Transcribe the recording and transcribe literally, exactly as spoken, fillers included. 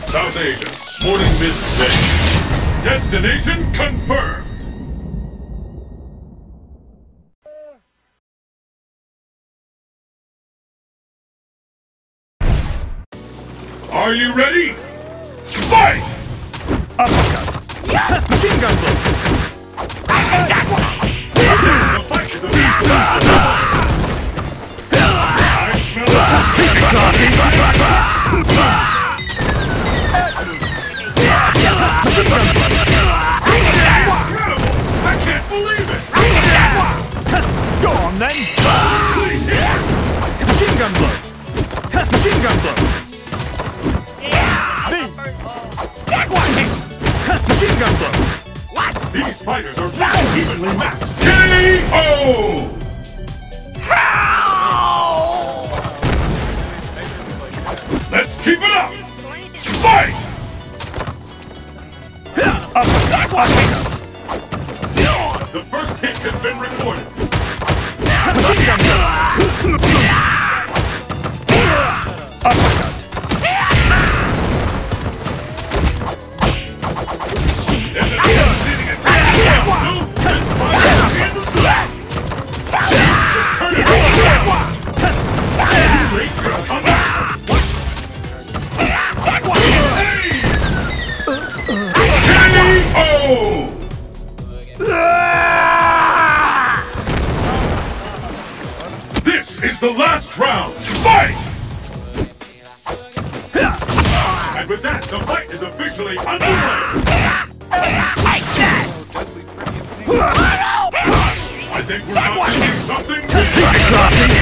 South Asia. Morning mist day. Destination confirmed. Are you ready? Fight! Uppercut! Machine gun blow! The fight is about to I smell Machine gun blow! incredible! I can't believe it! Go on then! Machine gun blow! Machine gun blow! Machine gun blow! What? These fighters are evenly matched. K O! Let's keep it up! Fight! The first hit has been recorded. Machine gun blow! Uppercut! This is the last round. Fight! And with that, the fight is officially underway. I think we're about to see something big.